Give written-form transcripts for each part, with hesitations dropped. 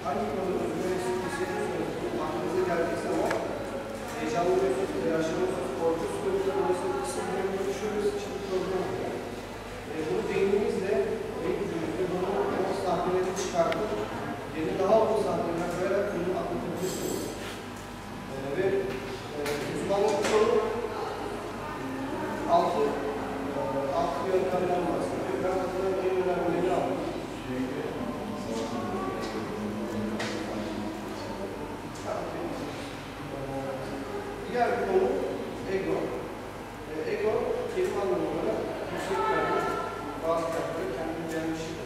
hangi konuda özgüvensizliği aklınıza geldiyse ama heyecanlıyorsunuz, telaşlanıyorsunuz, korkuyorsunuz, dolayısıyla kısımlarını görüşürüz, şimdi program oluyor. Bunu beynimizle ve gücümüzle bunu o sahneleri çıkartıp yeni daha uzun sahneler koyarak bunu atlatabilirsiniz. Ve uzmanlık konu altı yöntemden bahsediyor. Ben bunların en önemlileri aldım. Diğer bir konu ego. Ego, kelime anlamı olarak yüksek verme, bazı kitapları kendini beğenmişlik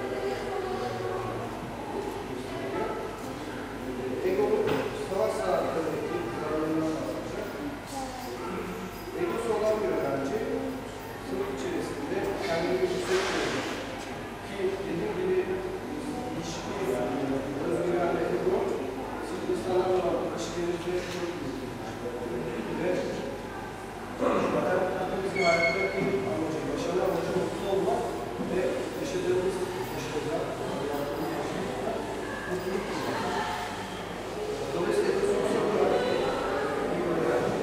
gösteriyor. Ego'nun savaş saatlerindeki zararlarından bahsedecek. Egosu olan bir öğrenci, sınıf içerisinde kendini yüksek verir. Ki dediğim gibi ilişki, özgüven ve ego, siz insanlarla olan ilişkilerinizde çok ve hepimizin hayattaki amacı, başarılı amacı mutlu olmak ve yaşadığımız yaşamda mutluluk bulmak. Dolayısıyla sosyal olarak bir öğrenci,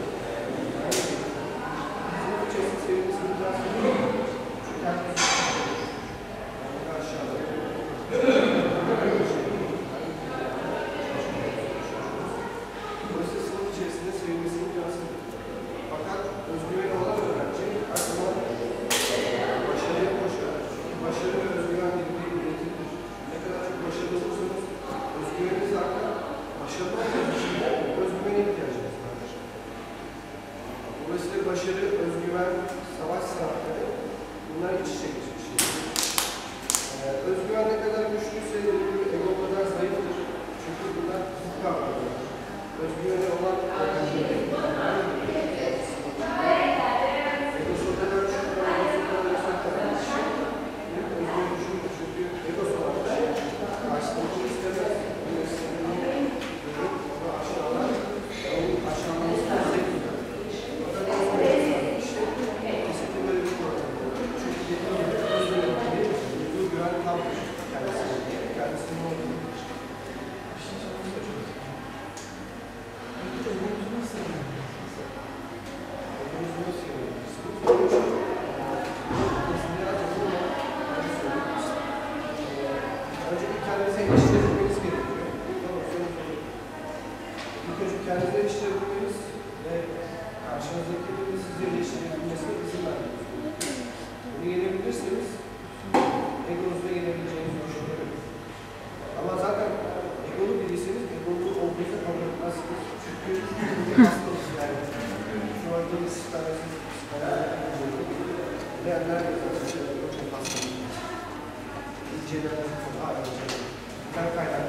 sınıf içerisinde sevimlisini biraz çünkü herkes aşağıda. Dolayısıyla sınıf içerisinde sevimlisini biraz fakat özgüveni olan öğrenci her zaman başarıya koşar. Çünkü başarı ve özgüven dediği üretimdir. Ne kadar çok başarılı olursanız özgüveniniz artar. Başarılı olmanız için de özgüvene ihtiyacınız vardır. Dolayısıyla başarı, özgüven, savaş sanatları bunlar iç içe geçmiş şeyler. Özgüven ne kadar güçlüyse ego o kadar zayıftır. Çünkü bunlar fizik kavramlar. Özgüveni olan öğrencileri kendinizi eleştirebilmeniz ve karşınızdakinin sizi eleştirebilmesine izin vermeniz. Bunu yenebilirseniz egonuzda yenebileceğinizi düşünüyorum. Ama zaten egolu biriyseniz egolu olduğunuzu kabul etmezsiniz. Çünkü hastalık yani. Şu anda bir sistemsiz bilenler yazarsa çok hastalık. İnceler, hala